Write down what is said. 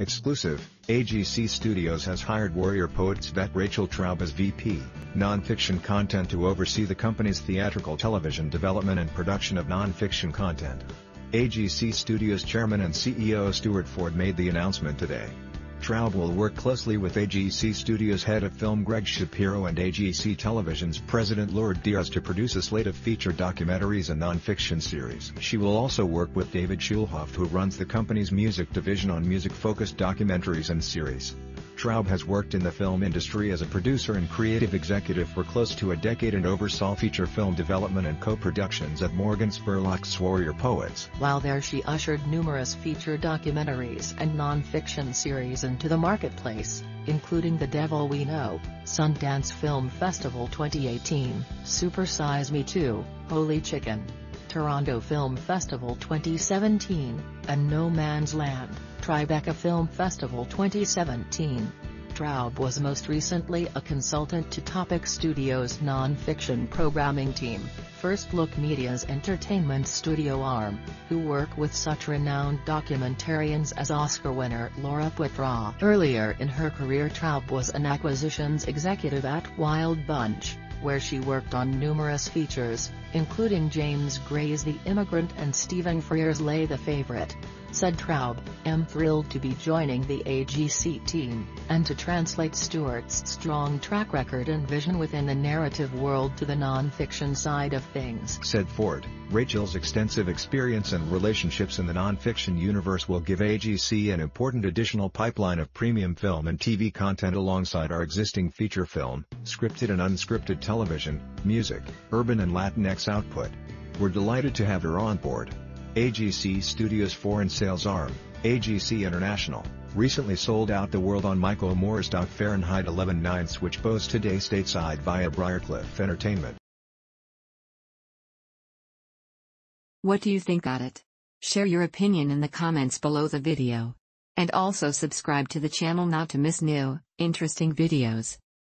Exclusive, AGC Studios has hired Warrior Poets vet Rachel Traub as VP, Nonfiction Content to oversee the company's theatrical television development and production of nonfiction content. AGC Studios Chairman and CEO Stuart made the announcement today. Traub will work closely with AGC Studios head of film Greg Shapiro and AGC Television's president Lourdes Diaz to produce a slate of feature documentaries and non-fiction series. She will also work with David Schulhoff, who runs the company's music division, on music-focused documentaries and series. Traub has worked in the film industry as a producer and creative executive for close to a decade and oversaw feature film development and co-productions at Morgan Spurlock's Warrior Poets. While there she ushered numerous feature documentaries and non-fiction series into the marketplace, including The Devil We Know, Sundance Film Festival 2018, Super Size Me 2, Holy Chicken, Toronto Film Festival 2017, and No Man's Land, Tribeca Film Festival 2017. Traub was most recently a consultant to Topic Studios' non-fiction programming team, First Look Media's entertainment studio arm, who work with such renowned documentarians as Oscar winner Laura Poitras. Earlier in her career, Traub was an acquisitions executive at Wild Bunch, where she worked on numerous features, including James Gray's The Immigrant and Stephen Frears' Lay the Favorite. Said Traub, "I'm thrilled to be joining the AGC team, and to translate Stuart's strong track record and vision within the narrative world to the non-fiction side of things." Said Ford, Rachel's extensive experience and relationships in the non-fiction universe will give AGC an important additional pipeline of premium film and TV content alongside our existing feature film, scripted and unscripted television, music, urban and Latinx output. We're delighted to have her on board. AGC Studios' foreign sales arm, AGC International, recently sold out the world on Michael Moore's Fahrenheit 11/9, which boasts today stateside via Briarcliff Entertainment. What do you think about it? Share your opinion in the comments below the video. And also subscribe to the channel not to miss new, interesting videos.